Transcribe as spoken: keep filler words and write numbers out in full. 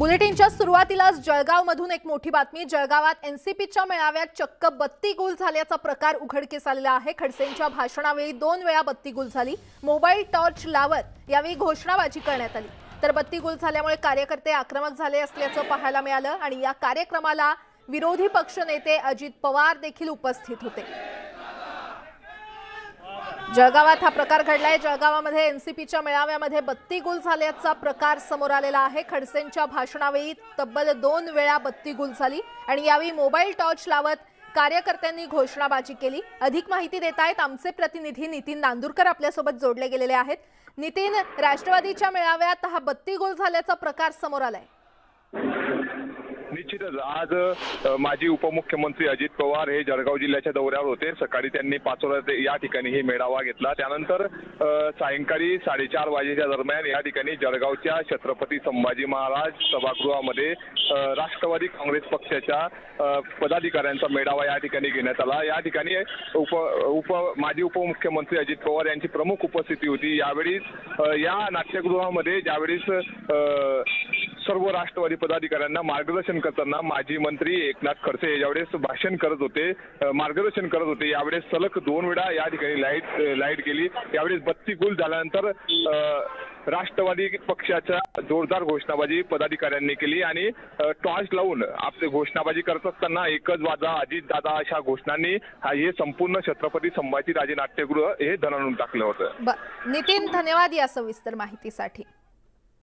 बुलेटिनच्या सुरुवातीलाच जळगावमधून एक मोठी बातमी। जळगावात एनसीपीच्या मेळाव्यात चक्क बत्ती गुल झाल्याचा प्रकार उघडकीस आलेला आहे। खडसेंच्या भाषणावेळी दोन वेळा बत्ती गुल झाली। मोबाईल टॉर्च लावत यावेळी घोषणाबाजी करण्यात आली, तर बत्ती गुल झाल्यामुळे कार्यकर्ते आक्रमक झाले असल्याचं पाहायला मिळालं आणि या कार्यक्रमाला विरोधी पक्षनेते अजित पवार देखील उपस्थित होते। जळगावात हा प्रकार घडलाय। जळगावामध्ये एनसीपीच्या मेळाव्यामध्ये बत्ती गुल झाल्याचा प्रकार समोर आलेला आहे। खडसेंच्या भाषणावेळी तब्बल दोन वेळा बत्ती गुल झाली आणि यावेळी मोबाईल टॉर्च लावत कार्यकर्त्यांनी घोषणाबाजी केली। अधिक माहिती देत आहेत आमचे प्रतिनिधी नितीन नांदुरकर आपल्यासोबत जोडले गेलेले आहेत। नितीन, राष्ट्रवादीच्या मेळाव्यात हा बत्ती गुल झाल्याचा प्रकार समोर आलाय। निश्चितच आज माजी उपमुख्यमंत्री अजित पवार हे जळगाव जिल्ह्याच्या दौऱ्यावर होते। सकाळी त्यांनी पाचोरा या ठिकाणी हे मेळावा घेतला। त्यानंतर सायंकाळी साडेचार वाजेच्या दरम्यान या ठिकाणी जळगावच्या छत्रपती संभाजी महाराज सभागृहामध्ये राष्ट्रवादी काँग्रेस पक्षाच्या पदाधिकाऱ्यांचा मेळावा या ठिकाणी घेण्यात आला। या ठिकाणी उप उप माजी उपमुख्यमंत्री अजित पवार यांची प्रमुख उपस्थिती होती। यावेळी या नाट्यगृहामध्ये ज्यावेळेस सर्व राष्ट्रवादी पदाधिकाऱ्यांना मार्गदर्शन करताना माजी मंत्री एकनाथ खडसे यावेळेस भाषण करत होते, मार्गदर्शन करत होते। यावेळेस सलग दोन वेळा या ठिकाणी लाईट लाईट गेली। यावेळेस बत्ती गुल झाल्यानंतर राष्ट्रवादी पक्षाच्या जोरदार घोषणाबाजी पदाधिकाऱ्यांनी केली आणि टॉर्च लावून आपली घोषणाबाजी करत असताना एकच वाजा अजित दादा अशा घोषणांनी हे संपूर्ण छत्रपती संभाजी राजे नाट्यगृह हे दणाणून टाकलं होतं। नितीन, धन्यवाद या सविस्तर माहितीसाठी।